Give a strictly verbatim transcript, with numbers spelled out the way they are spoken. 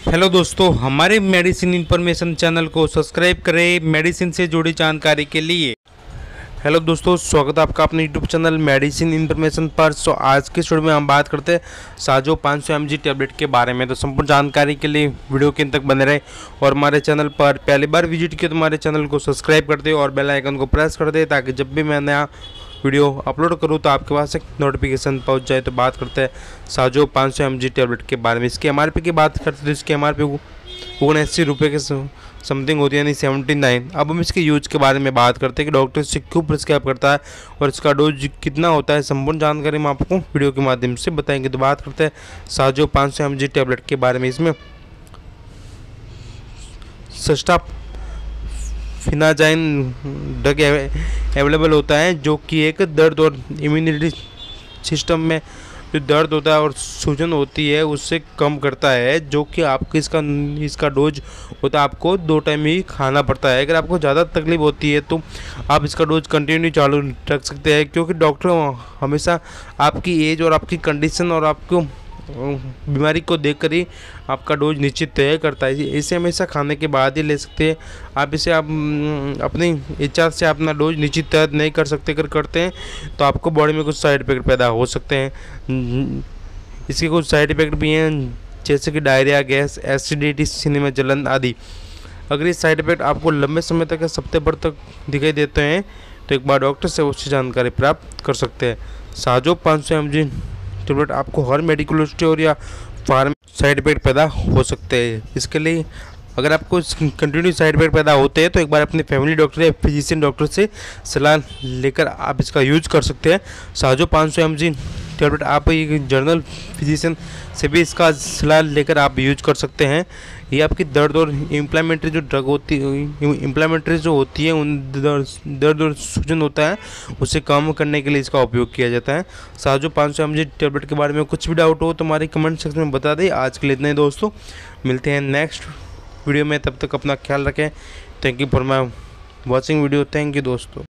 Hello दोस्तों, हमारे medicine information channel को सब्सक्राइब करें मेडिसिन से जुड़ी जानकारी के लिए। हेलो दोस्तों, स्वागत है आपका अपने यूट्यूब चैनल मेडिसिन इन्फॉर्मेशन पर। सो आज के वीडियो में हम बात करते हैं साजो पाँच सौ एम जी टैबलेट के बारे में। तो संपूर्ण जानकारी के लिए वीडियो के अंत तक बने रहे और हमारे चैनल पर पहली बार विजिट किया तो हमारे चैनल को सब्सक्राइब कर दे और बेल आइकन को प्रेस कर दे ताकि जब भी मैं नया वीडियो अपलोड करूँ तो आपके पास एक नोटिफिकेशन पहुंच जाए। तो बात करते हैं साजो पाँच सौ एम जी टैबलेट के बारे में। इसकी एम आर पी की बात करते हैं तो इसकी एम आर पी उन्यासी रुपये के समथिंग होती है, यानी सेवेंटी नाइन। अब हम इसके यूज के बारे में बात करते हैं कि डॉक्टर इसे क्यों प्रिस्क्राइब करता है और इसका डोज कितना होता है। संपूर्ण जानकारी हम आपको वीडियो के माध्यम से बताएंगे। तो बात करते हैं साजो पाँच सौ एम जी टैबलेट के बारे में। इसमें सस्ता फिनाजाइन ड्रग अवेलेबल होता है जो कि एक दर्द और इम्यूनिटी सिस्टम में जो दर्द होता है और सूजन होती है उससे कम करता है, जो कि आपको इसका इसका डोज होता है आपको दो टाइम ही खाना पड़ता है। अगर आपको ज़्यादा तकलीफ होती है तो आप इसका डोज कंटिन्यू चालू रख सकते हैं, क्योंकि डॉक्टर हमेशा आपकी एज और आपकी कंडीशन और आपको बीमारी को देखकर ही आपका डोज निश्चित तय करता है। इसे हमेशा खाने के बाद ही ले सकते हैं आप। इसे आप अपनी इच्छा से अपना डोज निश्चित तय नहीं कर सकते। अगर करते हैं तो आपको बॉडी में कुछ साइड इफेक्ट पैदा हो सकते हैं। इसके कुछ साइड इफेक्ट भी हैं जैसे कि डायरिया, गैस, एसिडिटी, सीने में जलन आदि। अगर ये साइड इफेक्ट आपको लंबे समय तक या सप्ताह भर तक दिखाई देते हैं तो एक बार डॉक्टर से उससे जानकारी प्राप्त कर सकते हैं। साजो पाँच सौ एम जी टैबलेट आपको हर मेडिकल स्टोर या फार्म साइड इफेक्ट पैदा हो सकते हैं। इसके लिए अगर आपको कंटिन्यू साइड इफेक्ट पैदा होते हैं तो एक बार अपने फैमिली डॉक्टर या फिजिशियन डॉक्टर से सलाह लेकर आप इसका यूज कर सकते हैं। साजो पाँच सौ एम जी टैबलेट आप एक जर्नल फिजिशियन से भी इसका सलाह लेकर आप यूज कर सकते हैं। ये आपकी दर्द और इम्प्लामेंट्री जो ड्रग होती है इम्प्लामेंट्री जो होती है उन दर्द और सूजन होता है उसे कम करने के लिए इसका उपयोग किया जाता है। साजो पाँच सौ एम जी टैबलेट के बारे में कुछ भी डाउट हो तो हमारे कमेंट सेक्शन में बता दें। आज के लिए इतना ही दोस्तों, मिलते हैं नेक्स्ट वीडियो में। तब तक अपना ख्याल रखें। Thank you for my watching video. Thank you दोस्तों।